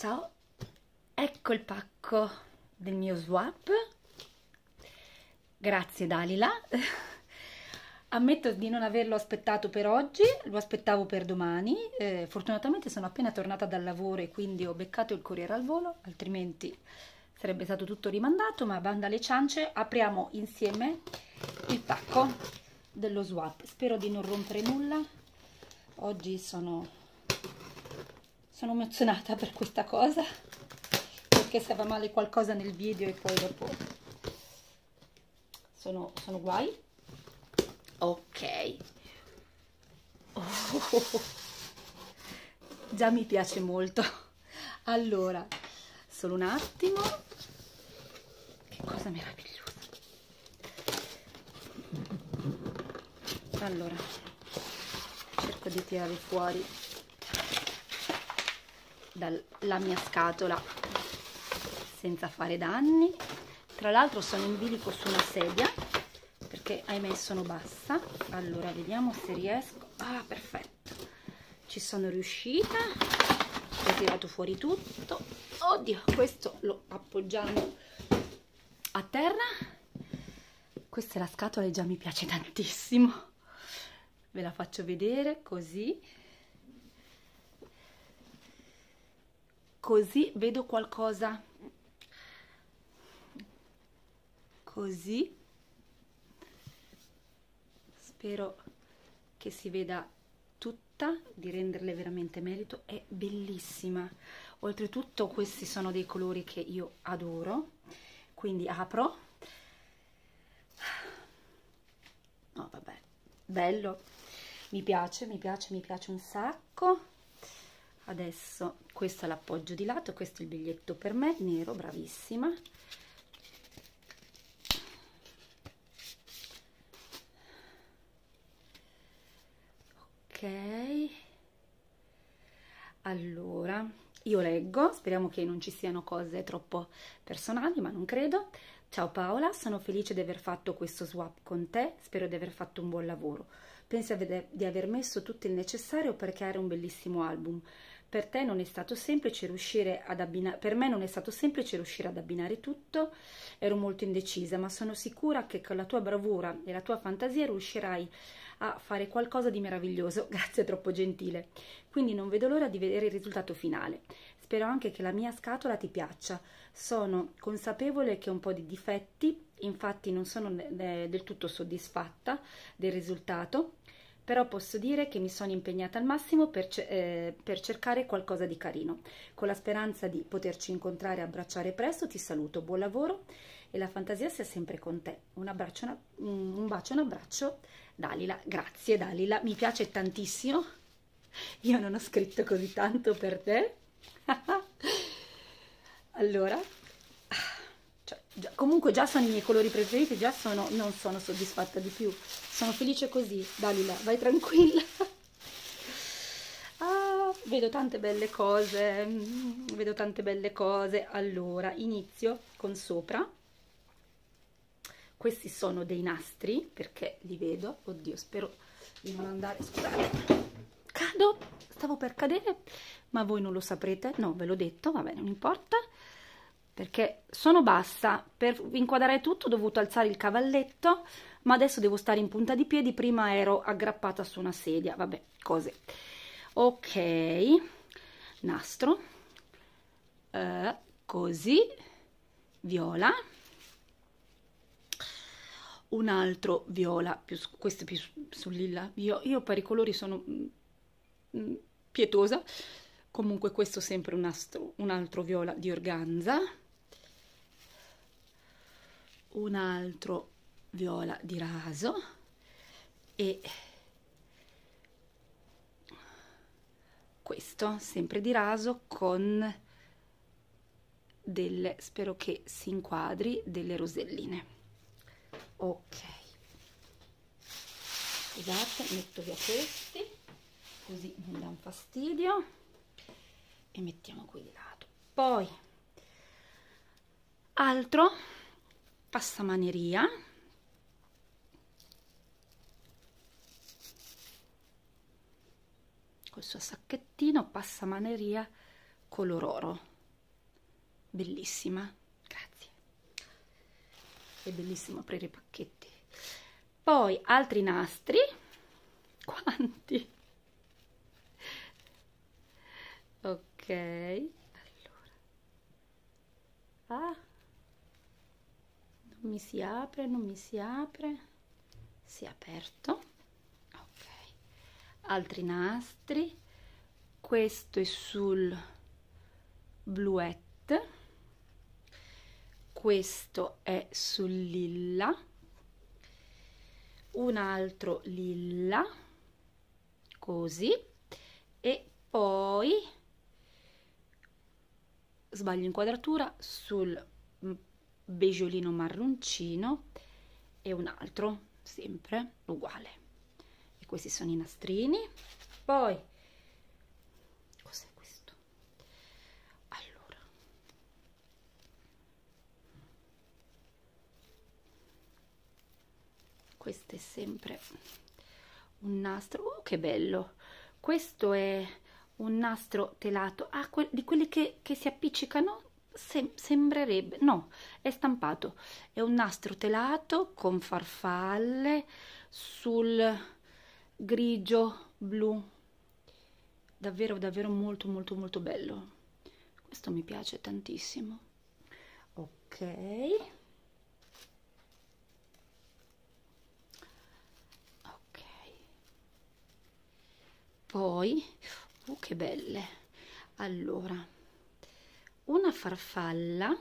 Ciao, ecco il pacco del mio swap. Grazie Dalila. Ammetto di non averlo aspettato per oggi, lo aspettavo per domani. Fortunatamente sono appena tornata dal lavoro e quindi ho beccato il corriere al volo, altrimenti sarebbe stato tutto rimandato, ma banda alle ciance, apriamo insieme il pacco dello swap. Spero di non rompere nulla. Oggi sono emozionata per questa cosa, perché se va male qualcosa nel video e poi dopo sono guai. Ok. Oh, già mi piace molto. Allora, solo un attimo. Che cosa meravigliosa. Allora, cerco di tirare fuori dalla mia scatola senza fare danni. Tra l'altro sono in bilico su una sedia perché ahimè sono bassa. Allora vediamo se riesco. Ah, perfetto, ci sono riuscita. Ho tirato fuori tutto. Oddio, questo lo appoggiamo a terra. Questa è la scatola e già mi piace tantissimo. Ve la faccio vedere così. Così vedo qualcosa, così, spero che si veda tutta, di renderle veramente merito. È bellissima, oltretutto questi sono dei colori che io adoro, quindi apro. No, vabbè, bello, mi piace un sacco. Adesso questo è l'appoggio di lato, questo è il biglietto per me, nero, bravissima. Ok, allora io leggo, speriamo che non ci siano cose troppo personali, ma non credo. Ciao Paola, sono felice di aver fatto questo swap con te, spero di aver fatto un buon lavoro. Penso di aver messo tutto il necessario per creare un bellissimo album. Per te non è stato semplice riuscire ad abbinare, per me non è stato semplice riuscire ad abbinare tutto, ero molto indecisa, ma sono sicura che con la tua bravura e la tua fantasia riuscirai a fare qualcosa di meraviglioso. Grazie, troppo gentile. Quindi non vedo l'ora di vedere il risultato finale. Spero anche che la mia scatola ti piaccia. Sono consapevole che ho un po' di difetti, infatti non sono del tutto soddisfatta del risultato, però posso dire che mi sono impegnata al massimo per cercare qualcosa di carino. Con la speranza di poterci incontrare e abbracciare presto, ti saluto, buon lavoro e la fantasia sia sempre con te. Un bacio e un abbraccio, Dalila. Grazie Dalila, mi piace tantissimo. Io non ho scritto così tanto per te. Allora, comunque già sono i miei colori preferiti, già non sono soddisfatta di più, sono felice così. Dalila, vai tranquilla. Vedo tante belle cose, allora inizio con sopra. Questi sono dei nastri perché li vedo, oddio, spero di non andare, scusate, cado, stavo per cadere, ma voi non lo saprete, no, ve l'ho detto, va bene, non importa, perché sono bassa. Per inquadrare tutto ho dovuto alzare il cavalletto, ma adesso devo stare in punta di piedi, prima ero aggrappata su una sedia, vabbè, cose. Ok, nastro, così, viola, un altro viola, questo più sul lilla, io per i colori sono pietosa. Comunque questo sempre un altro viola di organza, un altro viola di raso e questo sempre di raso con delle, spero che si inquadri, delle roselline. Ok, scusate, metto via questi così non dà un fastidio e mettiamo qui di lato. Poi altro passamaneria, col suo sacchettino, passamaneria color oro. bellissima, grazie, è bellissimo aprire i pacchetti. Poi altri nastri, quanti? Ok, allora, ah, non mi si apre, non mi si apre, si è aperto, ok, altri nastri, questo è sul bluette, questo è sul lilla, un altro lilla, così, e poi sbaglio inquadratura sul beggiolino marroncino e un altro sempre uguale, e questi sono i nastrini. Poi cos'è questo? Allora, questo è sempre un nastro, che bello, questo è un nastro telato, ah, di quelli che si appiccicano, sembrerebbe, no, è stampato, è un nastro telato con farfalle sul grigio blu, davvero davvero molto molto molto bello, questo mi piace tantissimo. Ok, poi che belle, allora una farfalla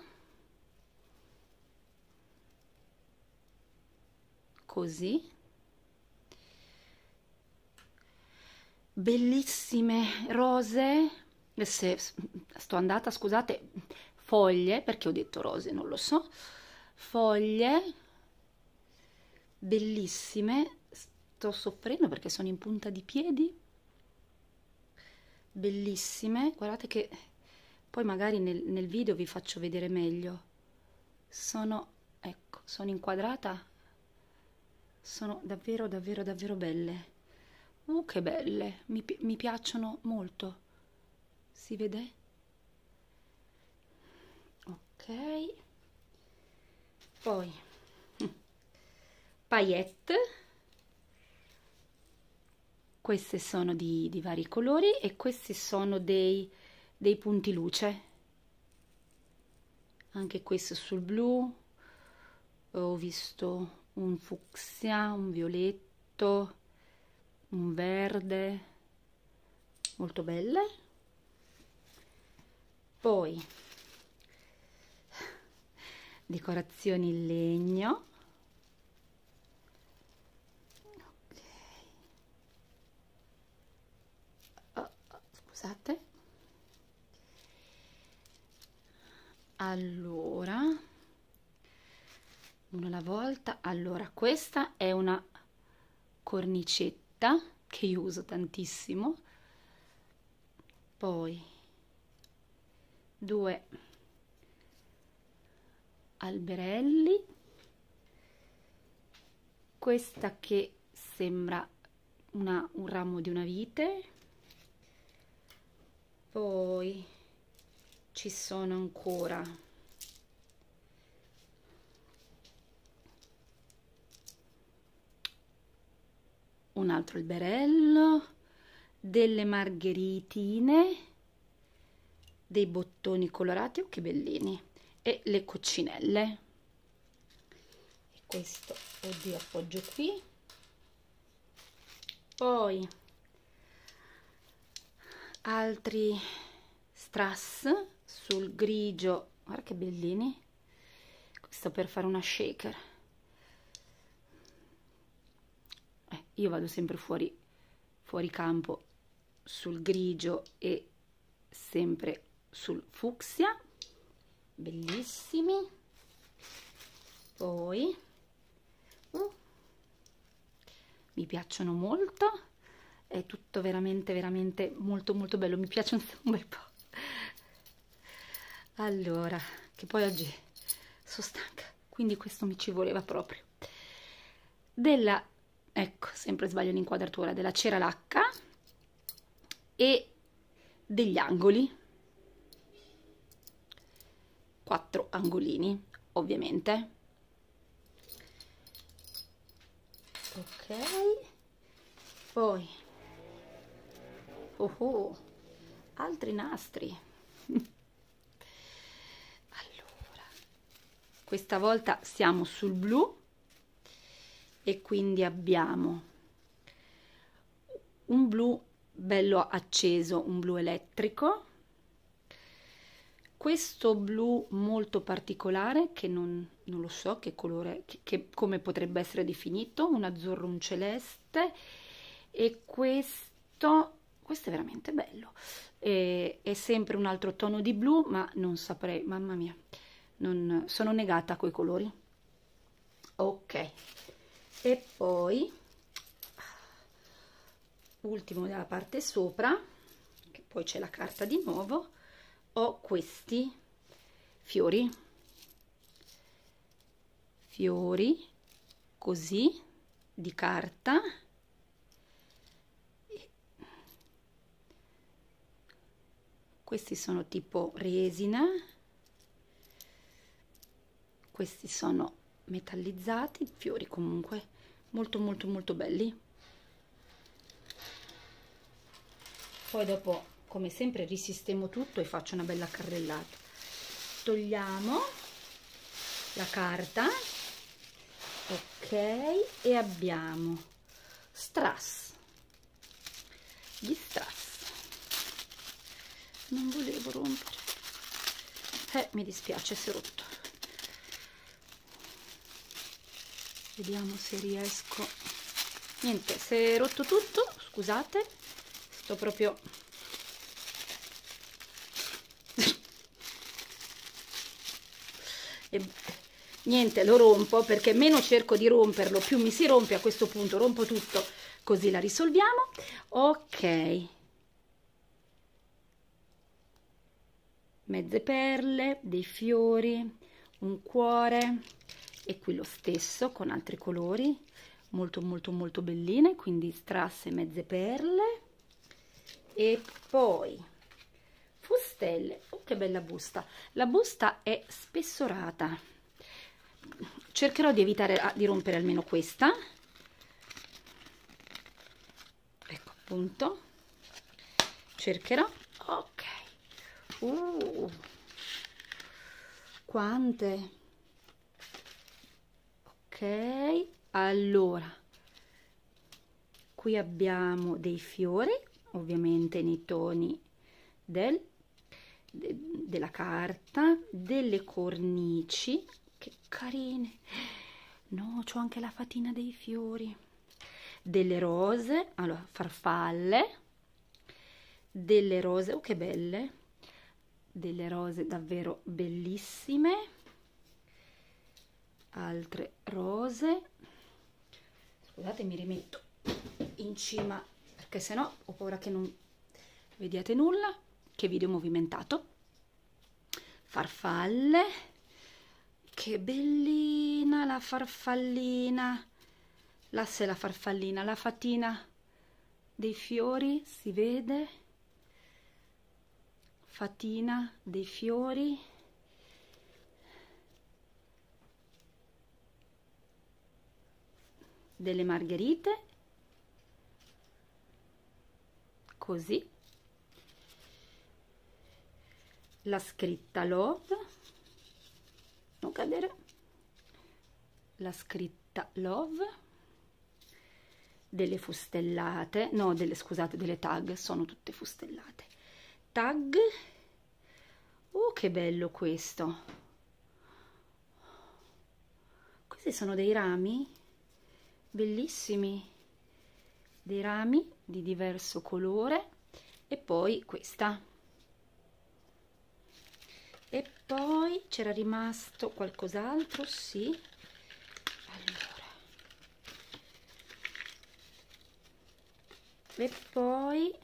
così, bellissime rose, se sto andata, scusate, foglie, perché ho detto rose, non lo so, foglie bellissime, sto soffrendo perché sono in punta di piedi, bellissime, guardate che poi magari nel video vi faccio vedere meglio, sono, ecco, sono inquadrata, sono davvero davvero davvero belle, che belle, mi piacciono molto, si vede? Ok, poi paillette, queste sono di vari colori e questi sono dei punti luce, anche questo sul blu, ho visto un fucsia, un violetto, un verde, molto belle. Poi decorazioni in legno, scusate, allora una alla volta. Allora, questa è una cornicetta che io uso tantissimo, poi due alberelli, questa che sembra un ramo di una vite, poi ci sono ancora un altro alberello, delle margheritine, dei bottoni colorati, oh che bellini, e le coccinelle. E questo, oddio, appoggio qui. Poi altri strass sul grigio, guarda che bellini, questo per fare una shaker. Io vado sempre fuori campo sul grigio e sempre sul fucsia, bellissimi. Poi mi piacciono molto, è tutto veramente veramente molto molto bello, mi piacciono un bel po'. Allora, che poi oggi sono stanca, quindi questo mi ci voleva proprio. Della, ecco, sempre sbaglio l'inquadratura, della cera lacca e degli angoli. 4 angolini, ovviamente. Ok, poi altri nastri. Allora, questa volta siamo sul blu e quindi abbiamo un blu bello acceso, un blu elettrico, questo blu molto particolare che non lo so che colore, come potrebbe essere definito, un azzurro, un celeste, e questo è veramente bello, è sempre un altro tono di blu, ma non saprei, mamma mia, non sono negata coi colori. Ok, e poi ultimo della parte sopra, che poi c'è la carta di nuovo, ho questi fiori così di carta, questi sono tipo resina, questi sono metallizzati, fiori comunque molto molto molto belli. Poi dopo, come sempre, risistemo tutto e faccio una bella carrellata. Togliamo la carta, ok, e abbiamo strass, gli strass. Non volevo rompere, mi dispiace se rotto. Vediamo se riesco. Niente, se è rotto tutto, scusate, sto proprio e niente, lo rompo perché meno cerco di romperlo, più mi si rompe. A questo punto rompo tutto, così la risolviamo. Ok, mezze perle, dei fiori, un cuore, e qui lo stesso con altri colori molto molto molto belline, quindi strass e mezze perle. E poi fustelle. Oh, che bella busta, la busta è spessorata, cercherò di evitare di rompere almeno questa, ecco appunto, cercherò. Ok, quante. Ok, allora qui abbiamo dei fiori, ovviamente nei toni della carta, delle cornici, che carine, no, c'ho anche la fatina dei fiori, delle rose, allora farfalle, delle rose, oh che belle, delle rose davvero bellissime, altre rose. Scusate, mi rimetto in cima perché sennò ho paura che non vediate nulla. Che video movimentato. Farfalle, che bellina la farfallina, l'asse, la farfallina, la fatina dei fiori, si vede, fatina dei fiori, delle margherite, così, la scritta love, non cadere, la scritta love, delle fustellate, no, scusate, delle tag, sono tutte fustellate, tag. Oh, che bello questo, questi sono dei rami bellissimi, dei rami di diverso colore. E poi questa, e poi c'era rimasto qualcos'altro, sì, allora, e poi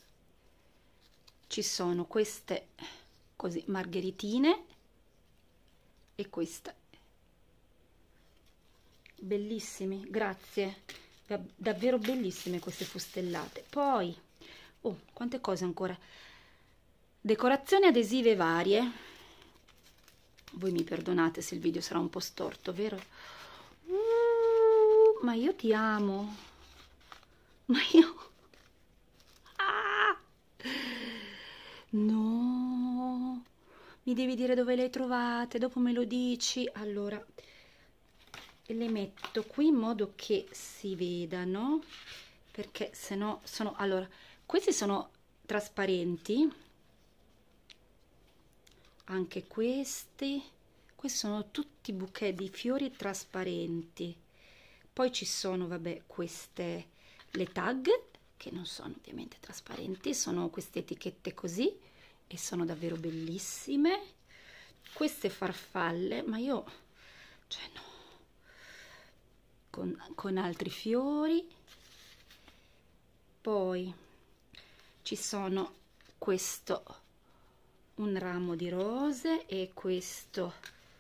ci sono queste così margheritine e queste bellissimi, grazie, davvero bellissime queste fustellate. Poi oh, quante cose ancora, decorazioni adesive varie, Voi mi perdonate se il video sarà un po' storto, vero? Ma io ti amo. Ma io... Ah! No! Mi devi dire dove le hai trovate, dopo me lo dici. Allora, le metto qui in modo che si vedano, perché se no sono... Allora, questi sono trasparenti, anche questi sono tutti bouquet di fiori trasparenti. Poi ci sono, vabbè, queste, le tag, che non sono ovviamente trasparenti, sono queste etichette così e sono davvero bellissime. Queste farfalle, ma io, cioè no, con altri fiori. Poi ci sono questo, un ramo di rose, e questo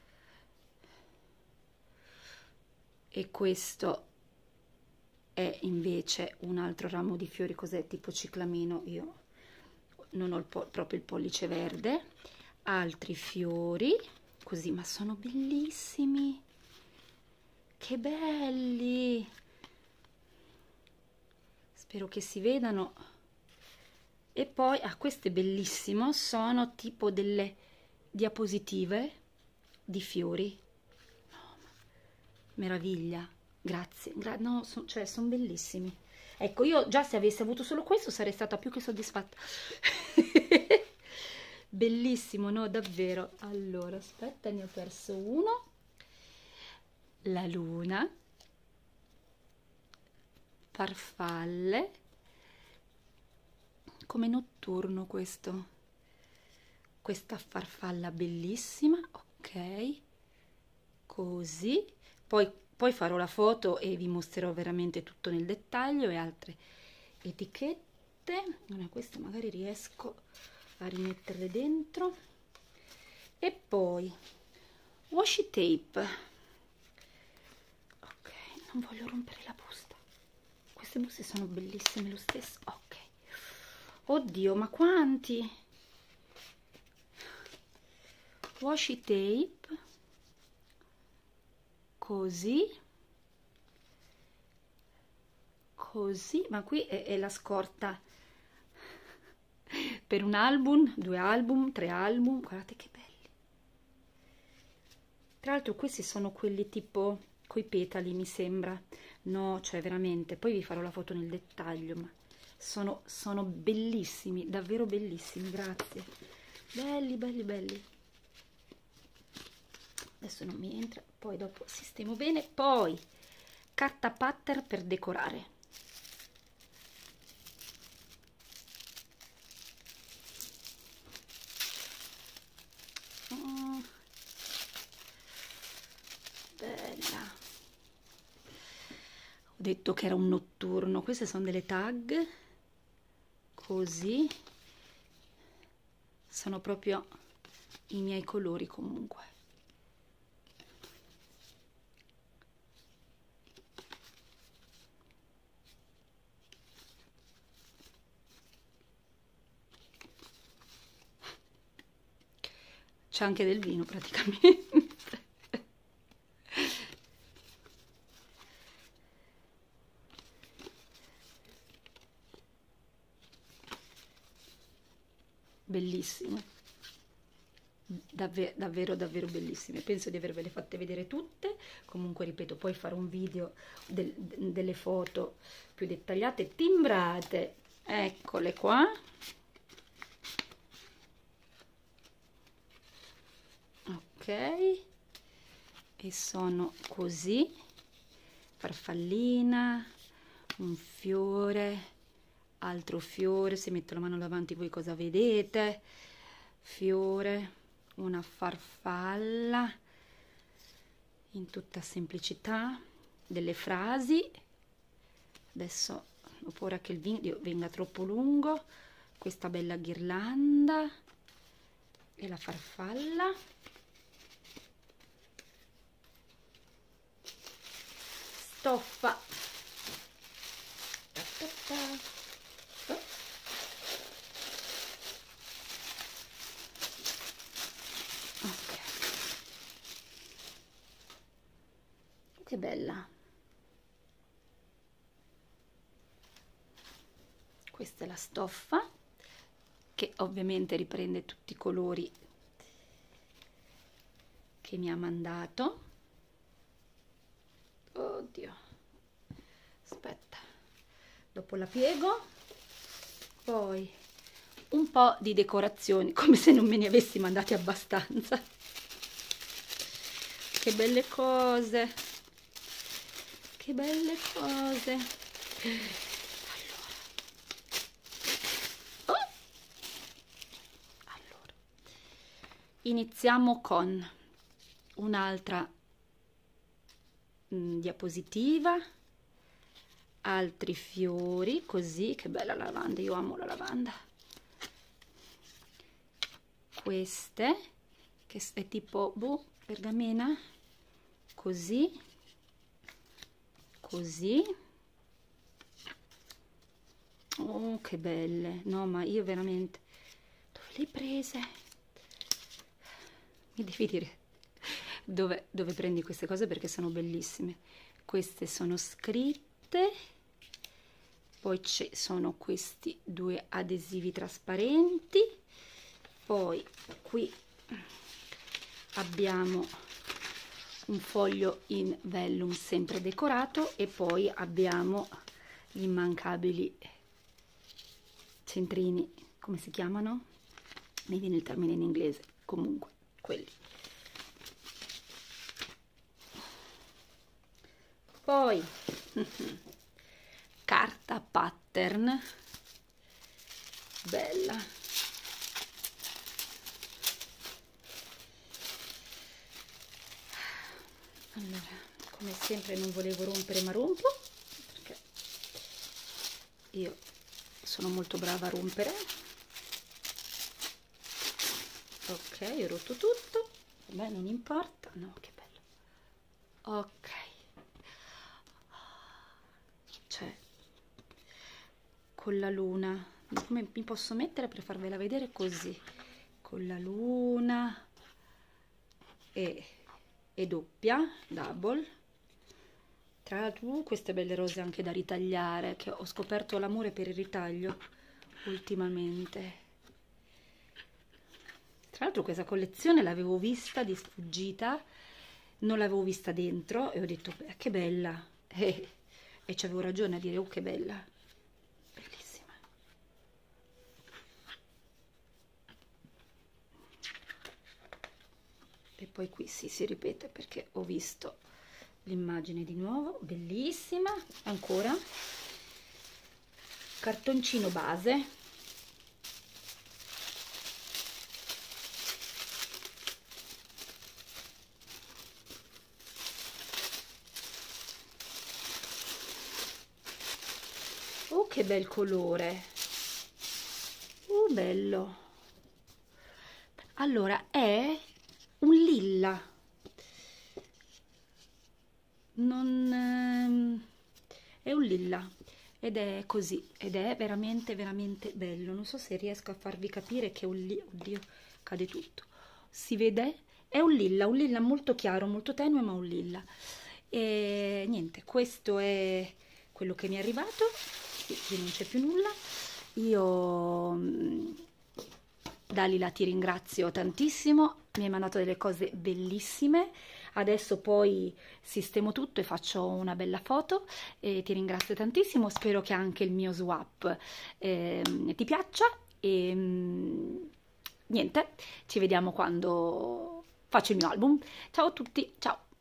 è invece un altro ramo di fiori. Cos'è? Tipo ciclamino. Io non ho proprio il pollice verde. Altri fiori così, ma sono bellissimi, che belli, spero che si vedano. E poi questo è bellissimo, sono tipo delle diapositive di fiori. No, meraviglia, grazie. No, cioè sono bellissimi. Ecco, io già se avessi avuto solo questo sarei stata più che soddisfatta. Bellissimo, no? Davvero. Allora, aspetta, ne ho perso uno. La luna, farfalle, come notturno questo, questa farfalla bellissima, ok, così, poi farò la foto e vi mostrerò veramente tutto nel dettaglio, e altre etichette. Queste magari riesco a rimetterle dentro. E poi washi tape, ok, non voglio rompere la busta, queste buste sono bellissime lo stesso, ok. Oddio, ma quanti washi tape, così, ma qui è la scorta per un album, 2 album, 3 album, guardate che belli. Tra l'altro questi sono quelli tipo coi petali, mi sembra, no, cioè veramente, poi vi farò la foto nel dettaglio, ma sono bellissimi, davvero bellissimi, grazie, belli belli belli. Adesso non mi entra, poi dopo sistemo bene. Poi carta pattern per decorare, bella. Ho detto che era un notturno, queste sono delle tag, così, sono proprio i miei colori comunque. C'è anche del vino praticamente. Bellissime, davvero davvero bellissime. Penso di avervele fatte vedere tutte. Comunque ripeto, poi farò un video delle foto più dettagliate, timbrate, eccole qua. Ok, e sono così, farfallina, un fiore, altro fiore, se metto la mano davanti voi cosa vedete, fiore, una farfalla, in tutta semplicità, delle frasi. Adesso, dopo, ora che il video venga troppo lungo, questa bella ghirlanda e la farfalla. Stoffa, ok, che bella. Questa è la stoffa, che ovviamente riprende tutti i colori che mi ha mandato. Oddio, aspetta, dopo la piego. Poi un po' di decorazioni, come se non me ne avessi mandati abbastanza. Che belle cose, che belle cose. Allora, iniziamo con un'altra diapositiva, altri fiori, così, che bella lavanda, io amo la lavanda. Queste, che è tipo pergamena, così, così. Oh, che belle, no, ma io veramente, dove le hai prese? Mi devi dire dove prendi queste cose, perché sono bellissime. Queste sono scritte, poi ci sono questi due adesivi trasparenti, poi qui abbiamo un foglio in vellum sempre decorato e poi abbiamo gli immancabili centrini, come si chiamano? Mi viene il termine in inglese, comunque quelli. Poi carta pattern, bella. Allora, come sempre non volevo rompere, ma rompo, perché io sono molto brava a rompere. Ok, ho rotto tutto, vabbè, non importa. No, che bello. Ok, cioè, con la luna, come mi posso mettere per farvela vedere così, con la luna e doppia, double. Tra l'altro queste belle rose anche da ritagliare, che ho scoperto l'amore per il ritaglio ultimamente. Tra l'altro questa collezione l'avevo vista di sfuggita, non l'avevo vista dentro e ho detto che bella, e ci avevo ragione a dire oh che bella, bellissima. E poi qui sì, si ripete perché ho visto l'immagine di nuovo, bellissima. Ancora cartoncino base, oh che bel colore, bello. Allora è un lilla, non è un lilla ed è così, ed è veramente veramente bello. Non so se riesco a farvi capire che è un lilla, oddio, cade tutto, si vede? È un lilla molto chiaro, molto tenue, ma un lilla. E niente, questo è quello che mi è arrivato. Qui non c'è più nulla. Io Dalila ti ringrazio tantissimo, mi hai mandato delle cose bellissime. Adesso poi sistemo tutto e faccio una bella foto e ti ringrazio tantissimo. Spero che anche il mio swap ti piaccia e niente, ci vediamo quando faccio il mio album. Ciao a tutti, ciao!